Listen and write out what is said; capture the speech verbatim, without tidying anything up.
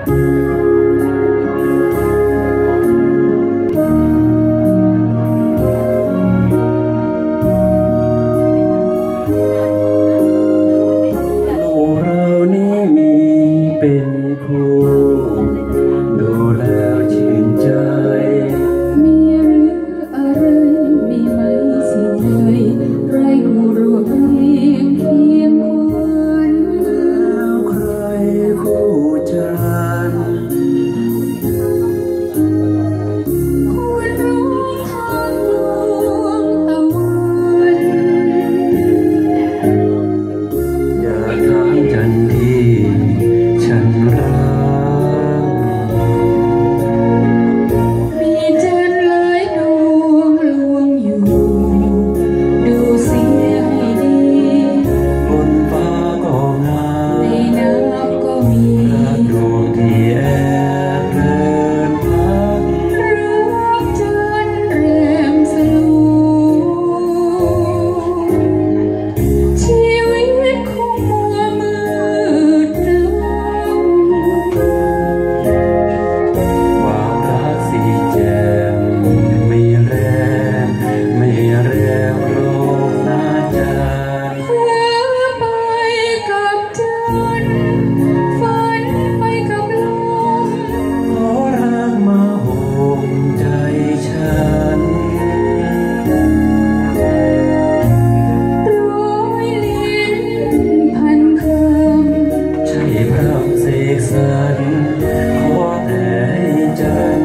เป็นคู่ดูแล้วชื่นใจมีหรืออะไรมีไหมสิ่งใดไรคู่รวบเรียงเคียงควรแล้วใครคู่จันควรรู้ทางดวงตะวันอย่าถามจันที่ฉันรักมีจันทร์หลายดวงลวงอยู่ดูเสียให้ดีบนฟ้าก็งามในน้ำก็มีดวงที่แอบเพลินพักรักจันทร์แรมสลัวชีวิตคงมัวมืดดำความรักสีแจ่มไม่แรงไม่แรงโลกหน้าจันทร์เพ้อไปกับจันทร์ฝันไปกับลมขอรักมาห่มใจฉันร้อยลิ้นพันคำใช่พระเสกสรรขอแต่ให้ใจ